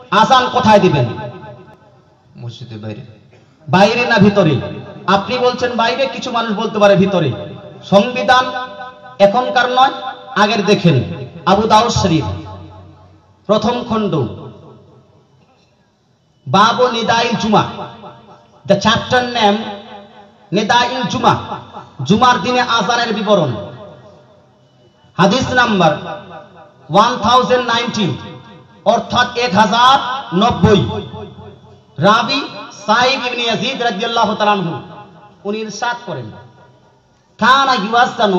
আজান কোথায় দিবেন? মসজিদের বাইরে। বাইরে না ভিতরে? আপনি বলছেন বাইরে, কিছু মানুষ বলতে পারে ভিতরে। সংবিধান এখনকার নয়, আগের দেখেন। আবু দাউদ শরীফ প্রথম খণ্ড, বাবু নিদাইল জুমা, দ্য চ্যাপ্টার নেম নিদাইল জুমা, জুমার দিনে আজানের বিবরণ, হাদিস নাম্বার 1019 অর্থাৎ 1090। রাবি সাইদ ইবনে ইয়াজিদ রাদিয়াল্লাহু তাআলা আনহু উনি ইরশাদ করেন, কানা ইউয়াজ্জানু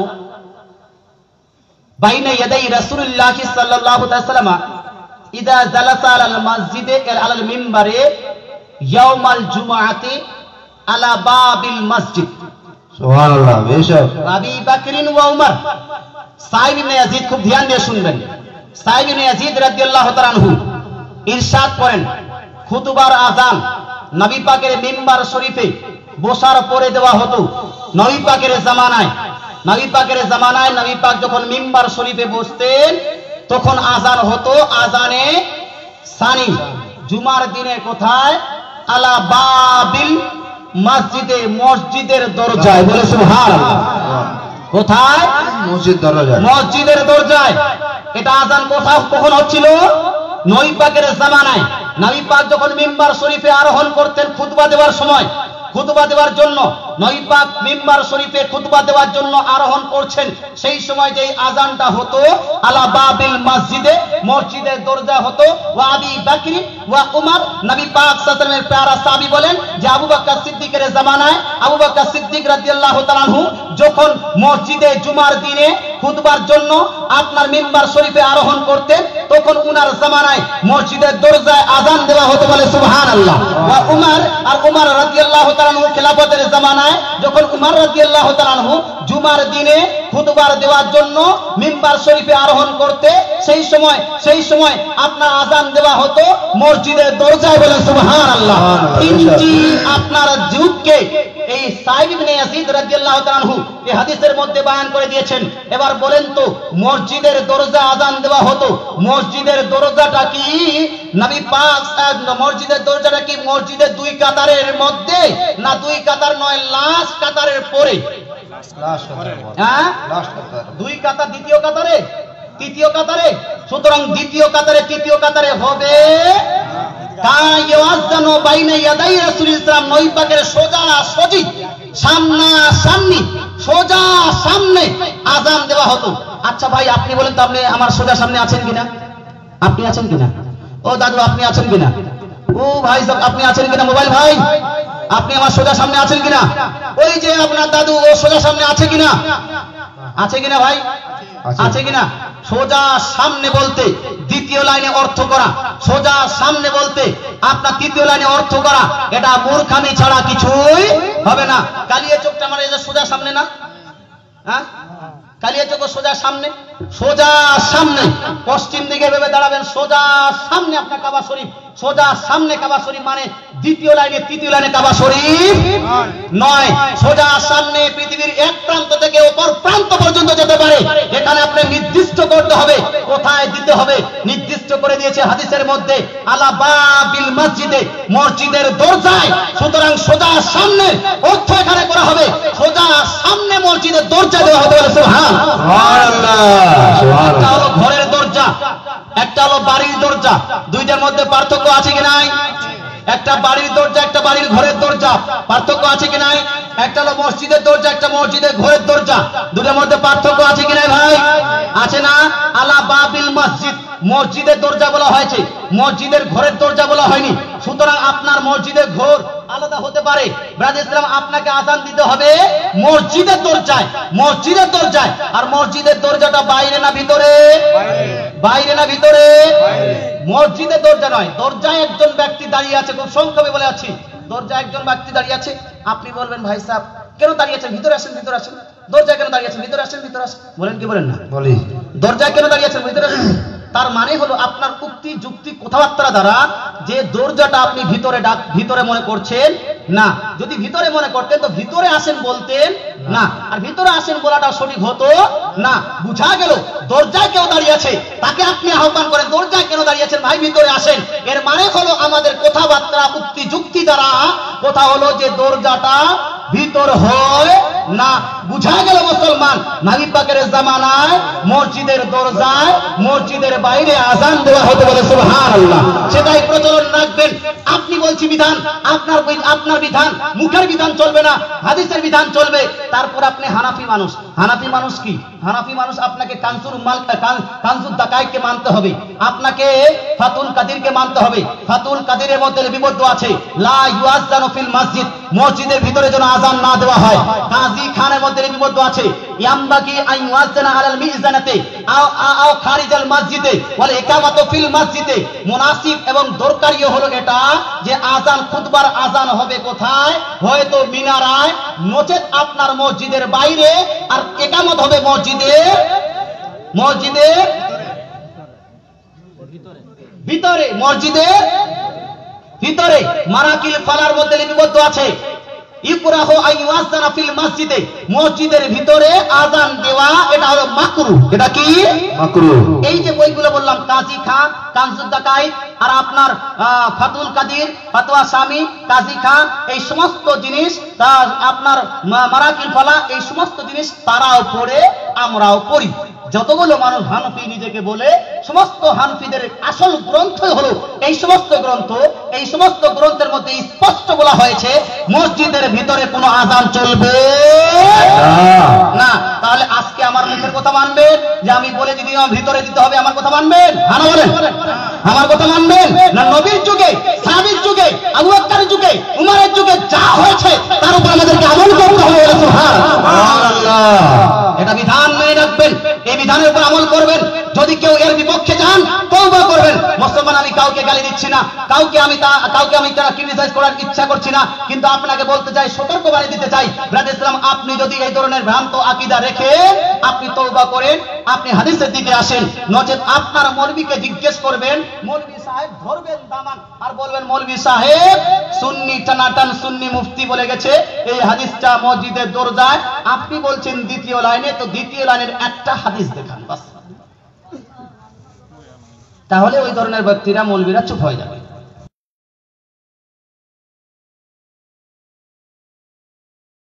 বাইনা ইয়াদাই রাসূলুল্লাহ সাল্লাল্লাহু আলাইহি ওয়াসাল্লাম ইদা জালাসা আলাল মসজিদে আলাল মিম্বারে ইয়াউমাল জুমআতি আলা বাবিল মসজিদ। সুবহানাল্লাহ। বেশক আবি বকরিন ওয়া উমর। সাইদ ইবনে ইয়াজিদ, খুব ধ্যান দিয়ে শুনবেন। সাইদ ইবনে ইয়াজিদ রাদিয়াল্লাহু তাআলা আনহু ইরশাদ করেন, খুতবার আযান নবী পাকের মিম্বার শরীফে বসার পরে দেওয়া হতো। নবী পাকের জামানায় নবী পাক যখন মিম্বার শরীফে বসতেন তখন আজান হতো। আজানে সানি জুমার দিনে কোথায়? আলা বাবিল মসজিদে, মসজিদের দরজায়। বলে সুবহানাল্লাহ। কোথায়? মসজিদ দরজায়, মসজিদের দরজায়। এটা আজান কোথাও কখন হচ্ছিল? নবী পাকের জামানায়। নবী পাক যখন মিম্বার শরীফে আরোহণ করতেন খুতবা দেওয়ার সময়, খুতবা দেওয়ার জন্য নবী পাক মিম্বার শরীফে খুতবা দেওয়ার জন্য আরোহণ করছেন, সেই সময় যেই আজানটা হতো আলা বাবিল মসজিদে, মসজিদের দরজা হতো। ওয়া আবি বকর ওয়া উমর, নবী পাক সাল্লাল্লাহু আলাইহি ওয়াসাল্লামের প্যারা সাহাবী বলেন যে আবু বকর সিদ্দিকের জামানায় আবু বকর সিদ্দিক রাদিয়াল্লাহু তাআলা আনহু যখন মসজিদে জুমার দিনে খুতবার জন্য আপনার মিম্বার শরীফে আরোহণ করতেন তখন উনার জামানায় মসজিদের দরজায় আজান দেওয়া হতো। বলে সুবহানাল্লাহ। ওয়া উমর, আর উমর রাদিয়াল্লাহু তাআলা আনহু খেলাফতের জামানায় যখন উমর রাদিয়াল্লাহু তাআলা আনহু জুমার দিনে খুতবা দেওয়ার জন্য মিম্বার শরীফে আরোহণ করতে, সেই সময় আপনার আজান দেওয়া হতো মসজিদের দরজায়। বলে সুবহানাল্লাহ। তিনটি আপনার যুগকে এই সাইদ ইবনে ইয়াজিদ রাদিয়াল্লাহু তাআলা আনহু এই হাদিসের মধ্যে বয়ান করে দিয়েছেন। এবার বলেন তো, মসজিদের দরজা আজান দেওয়া হতো, মসজিদের দরজাটা কি নবী পাক মসজিদের দরজাটা কি মসজিদের দুই কাতারের মধ্যে, না দুই কাতার নয়, লাস্ট কাতারের পরে? হ্যাঁ, দুই কাতার, দ্বিতীয় কাতারে, তৃতীয় কাতারে। সুতরাং দ্বিতীয় কাতারে তৃতীয় কাতারে হবে সোজা সামনে আজান দেওয়া হতো। আচ্ছা ভাই, আপনি বলেন তো, আপনি আমার সোজা সামনে আছেন কিনা? আপনি আছেন কিনা? ও দাদু, আপনি আছেন কিনা? ও ভাই সব, আপনি আছেন কিনা? মোবাইল ভাই, আপনি আমার সোজা সামনে আছেন কিনা? ওই যে আপনার দাদু, ও সোজা সামনে আছে কিনা? আছে কিনা ভাই? আছে কিনা? সোজা সামনে বলতে দ্বিতীয় লাইনে অর্থ করা, সোজা সামনে বলতে আপনার তৃতীয় লাইনে অর্থ করা, এটা মূর্খামি ছাড়া কিছুই হবে না। কালিয়া চোখটা আমার এই যে সোজা সামনে না? হ্যাঁ, কালিয়া চোখ সোজা সামনে, সোজা সামনে পশ্চিম দিকে ভেবে দাঁড়াবেন, সোজা সামনে আপনার কাবা শরীফ, সোজা সামনে কাবা শরীফ মানে দ্বিতীয় লাইনে তৃতীয় লাইনে কাবা শরীফ নয়, সোজা সামনে পৃথিবীর এক প্রান্ত থেকে অপর প্রান্ত পর্যন্ত যেতে পারে। এখানে আপনি নির্দিষ্ট করতে হবে কোথায় দিতে হবে, নির্দিষ্ট করে দিয়েছে হাদিসের মধ্যে আলা বাবিল মসজিদে, মসজিদের দরজায়। সুতরাং সোজা সামনে অর্থ এখানে করা হবে, সোজা সামনে মসজিদের দরজা দেওয়া হবে। সুবহানাল্লাহ। একটা হলো ঘরের দরজা, একটা হলো বাড়ির দরজা, দুইটার মধ্যে পার্থক্য আছে কি নাই? একটা বাড়ির দরজা, একটা বাড়ির ঘরের দরজা, পার্থক্য আছে কি নাই? একটা হলো মসজিদের দরজা, একটা মসজিদের ঘরের দরজা, দুটোর মধ্যে পার্থক্য আছে কি নাই ভাই? আছে না? আলা বাবিল মসজিদ, মসজিদের দরজা বলা হয়েছে, মসজিদের ঘরের দরজা বলা হয়নি। সুতরাং আপনার মসজিদের ঘর আলাদা হতে পারে। ব্রাদার ইসলাম, আপনাকে আজান দিতে হবে মসজিদের দরজায়, মসজিদের দরজায়। আর মসজিদের দরজাটা বাইরে না ভিতরে? বাইরে না ভিতরে? মসজিদের দরজা নয়, দরজায় একজন ব্যক্তি দাঁড়িয়ে আছে। খুব সংক্ষেপে বলে আছি, দরজায় একজন ব্যক্তি দাঁড়িয়ে আছে। আপনি বলবেন, ভাই সাহেব কেন দাঁড়িয়ে আছেন? ভিতরে আসেন, ভিতরে আসেন। দরজায় কেন দাঁড়িয়ে আছেন? ভিতরে আসেন, ভিতরে আসেন। বলেন কি বলেন না? বলি। দরজায় কেন দাঁড়িয়ে আছেন? ভিতরে আসেন। তার মানে হলো আপনার উক্তি যুক্তি কথাবার্তা দ্বারা যে দরজাটা আপনি ভিতরে মনে করছেন না। যদি ভিতরে মনে করতেন তো ভিতরে আসেন বলতেন না, আর ভিতরে আসেন বলাটা সঠিক হতো না। বুঝা গেল দরজায় কেউ দাঁড়িয়ে আছে, তাকে আপনি আহ্বান করেন, দরজায় কেন দাঁড়িয়েছেন ভাই, ভিতরে আসেন। এর মানে হলো আমাদের কথাবার্তা উক্তি যুক্তি দ্বারা কথা হলো যে দরজাটা ভিতর হয় না। বুঝা গেল মুসলমান, নবী পাকের জামানায় মসজিদের দরজায় মসজিদের বাইরে আজান দেওয়া হতো, বলে সুবহানাল্লাহ। সেটাই প্রচলন রাখবেন। আপনি বলছি বিধান, আপনার বিধান, মুখের বিধান চলবে না, হাদিসের বিধান চলবে। তারপর আপনি হানাফি মানুষ। হানাফি মানুষ কি? হানাফি মানুষ আপনাকে কানজুদ দাকাইকে মানতে হবে, আপনাকে ফাতুল কাদিরকে মানতে হবে। ফাতুল কাদিরের মধ্যে লিপিবদ্ধ আছে লা ইউআযানু ফিল মসজিদ, মসজিদের ভিতরে যেন আযান না দেওয়া হয়। কাজী খানের মধ্যে লিপিবদ্ধ আছে ইয়ামবাগি আন ইউআযানা আলাল মিজানাতি আও খারিজাল মসজিদে ওয়াল ইকামাতু ফিল মসজিদে। মুনাসিব এবং দরকারিও হলো এটা যে আযান খুতবার আযান হবে কোথায়? হয়তো মিনারায়, নচেত আপনার মসজিদের বাইরে, আর ইকামত হবে মসজিদের ভিতরে, মসজিদের ভিতরে। মারাকিল ফালার মধ্যে লিপিবদ্ধ আছে ইকরাহু আইয়াযানা ফিল মসজিদে, মসজিদের ভিতরে আযান দেওয়া এটা হলো মাকরুহ। এটা কি? মাকরুহ। এই যে বইগুলো বললাম, কাজী খান, কানজুদ দাকাইত, আর আপনার ফাতুল কাদির, ফতোয়া স্বামী, কাজী খান, এই সমস্ত জিনিস, আপনার মারাকিল ফালা, এই সমস্ত জিনিস তারাও পড়ে, আমরাও পড়ি। যতগুলো মানুষ হানফি নিজেকে বলে, সমস্ত হানফিদের আসল গ্রন্থ হলো এই সমস্ত গ্রন্থ। এই সমস্ত গ্রন্থের মধ্যে স্পষ্ট বলা হয়েছে মসজিদের ভিতরে কোনো আযান চলবে না। তাহলে আজকে আমার মুখের কথা মানবেন যে আমি বলে যদি আমার ভিতরে দিতে হবে, আমার কথা মানবেন? হ্যাঁ বলেন, আমার কথা মানবেন না? নবীর যুগে, সাহাবীর যুগে, আবু বকরের যুগে, উমরের যুগে যা হয়েছে তার উপর আমাদেরকে আমল করতে হবে। সুবহানাল্লাহ। এটা বিধান মেনে রাখবেন, এই বিধানের উপর আমল করবেন। যদি কেউ এর বিপক্ষে যান, তওবা করবেন। মুসলমান, আমি কাউকে গালি দিচ্ছি না, কাউকে আমি ক্রিটিসাইজ করার ইচ্ছা করছি না, কিন্তু আপনাকে বলতে চাই, সতর্ক বাণী দিতে চাই, ব্রাদার ইসলাম, আপনি যদি এই ধরনের ভ্রান্ত আকীদা রেখে আপনি তওবা করেন, আপনি হাদিসের দিকে আসেন, নচেত আপনার মৌলবীকে জিজ্ঞেস করবেন, মৌলবী সাহেব ধরবেন দামান আর বলবেন মৌলবী সাহেব সুন্নি টানাটান সুন্নি মুফতি বলে গেছে এই হাদিসটা মসজিদের দরজায়, আপনি বলছেন দ্বিতীয় লাইনে, তো দ্বিতীয় লাইনের একটা হাদিস দেখান বাস। তাহলে ওই ধরনের ব্যক্তিরা, মৌলবীরা চুপ হয়ে যাবে।